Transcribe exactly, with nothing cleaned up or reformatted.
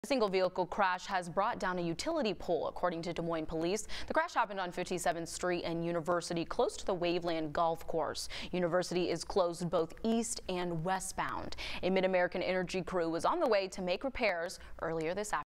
A single vehicle crash has brought down a utility pole, according to Des Moines police. The crash happened on fifty-seventh street and University, close to the Waveland Golf Course. University is closed both east and westbound. A Mid-American Energy crew was on the way to make repairs earlier this afternoon.